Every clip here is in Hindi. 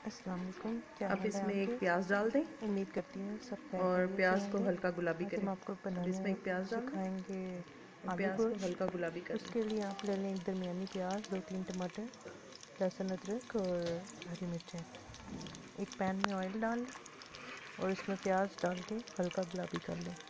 अस्सलाम वालेकुम। क्या अब हाल है इसमें आपके? एक प्याज डाल दें उम्मीद करती हूँ सब और खैरियत से प्याज को होंगे। हल्का गुलाबी आज हम करें। आपको अब बनाने इसमें एक प्याज डाल दें सिखाएंगे और आलू प्याज को गोश्त। हल्का गुलाबी कर लें। उसके लिए आप ले लें एक दरमियानी प्याज, 2-3 टमाटर, लहसुन अदरक और हरी मिर्चें। एक पैन में ऑयल डाल लें और इसमें प्याज डाल के हल्का गुलाबी कर लें।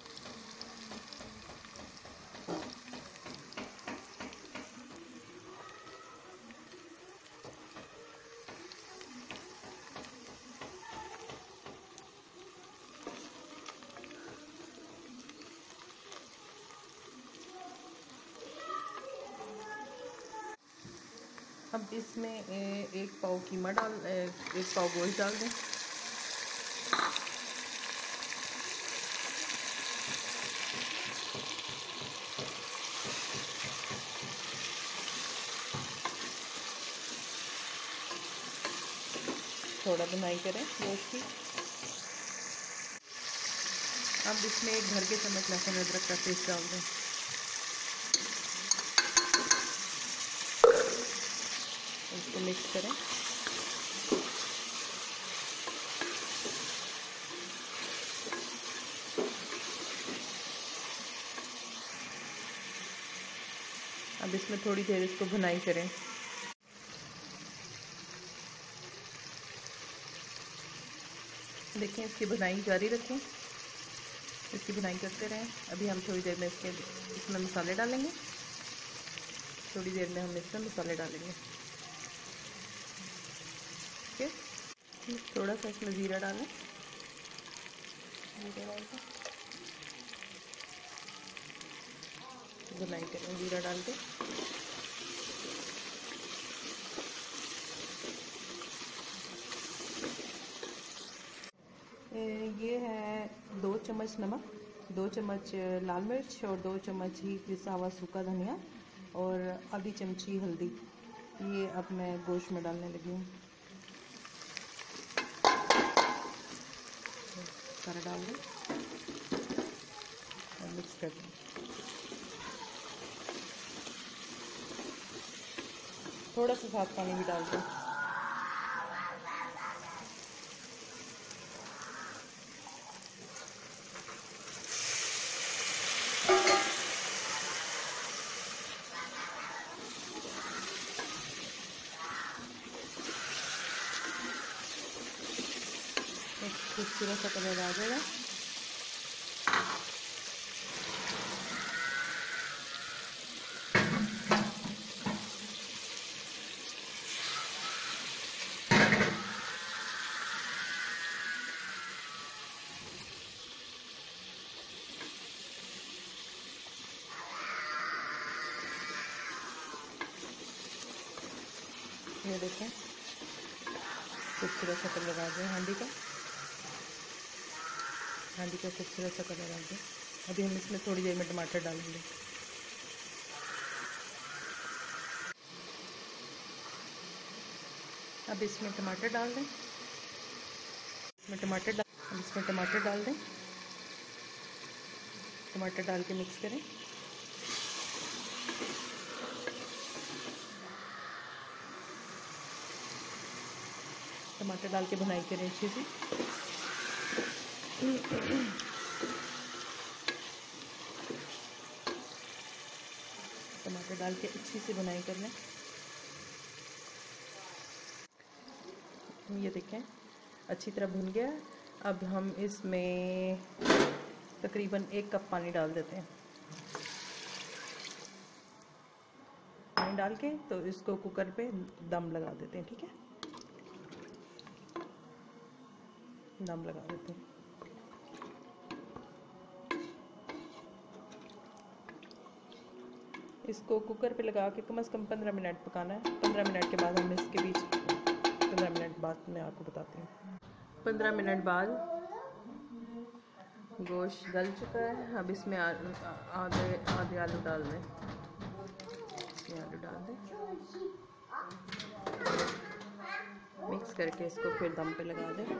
अब इसमें एक पाव कीमा एक पाव गोश्त डाल दें। थोड़ा भुनाई करें गोश्त की। अब इसमें एक भर के चम्मच लहसुन अदरक का पेस्ट डाल दें। इसको मिक्स करें। अब इसमें थोड़ी देर इसको भुनाई करें। देखें, इसकी भुनाई जारी रखें, इसकी भुनाई करते रहें। अभी हम थोड़ी देर में इसमें मसाले डालेंगे। थोड़ी देर में हम इसमें मसाले डालेंगे। ठीक है, थोड़ा सा इसमें ज़ीरा डालें। ज़ीरा डाल के भुनाई करें ज़ीरा डाल के। ये है 2 चम्मच नमक, 2 चम्मच लाल मिर्च और 2 चम्मच ही पिसा हुआ सूखा धनिया और आधी चमची हल्दी। ये अब मैं गोश्त में डालने लगी हूँ। सारा डाल दें और मिक्स कर दें। थोड़ा सा साफ पानी भी डाल दें। एक खूबसूरत सा कलर आ जाएगा। ये देखें, खूबसूरत सा कलर आ गया हांडी का खूबसूरत सा कलर आ गया। अभी हम इसमें थोड़ी देर में टमाटर डालेंगे। अब इसमें टमाटर डाल दें। अब इसमें टमाटर डाल दें। टमाटर डाल के मिक्स करें। टमाटर डाल के भुनाई करें अच्छी सी। टमाटर डाल के अच्छी सी भुनाई कर लें। ये देखें, अच्छी तरह भुन गया। अब हम इसमें तकरीबन 1 कप पानी डाल देते हैं। पानी डाल के तो इसको कुकर पे दम लगा देते हैं। ठीक है, दम लगा देते हैं। इसको कुकर पे लगा के कम से कम 15 मिनट पकाना है। 15 मिनट के बाद हम इसके बीच 15 मिनट बाद मैं आपको बताती हूँ। 15 मिनट बाद गोश्त गल चुका है। अब इसमें आधे आलू डाल दें। इसमें आलू डाल दें, मिक्स करके इसको फिर दम पे लगा दें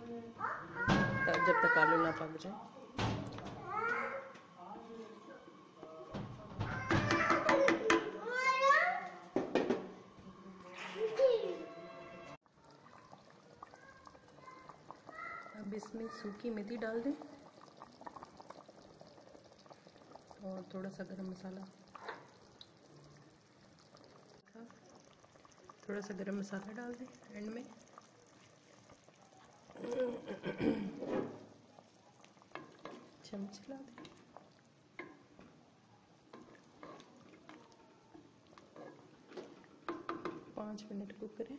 जब तक आलू ना पक जाए। अब इसमें सूखी मेथी डाल दें और थोड़ा सा गरम मसाला, डाल दें एंड में। चम्मच ला दें। पाँच मिनट कुक करें।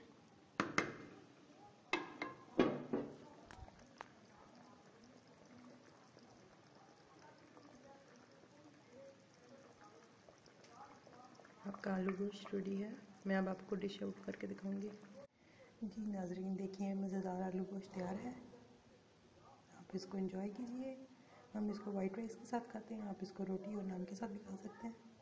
आपका आलू गोश्त रेडी है। मैं अब आपको डिश आउट करके दिखाऊंगी। जी नाजरीन, देखिए मज़ेदार आलू गोश्त तैयार है। आप इसको एंजॉय कीजिए। हम इसको वाइट राइस के साथ खाते हैं, आप इसको रोटी और नान के साथ भी खा सकते हैं।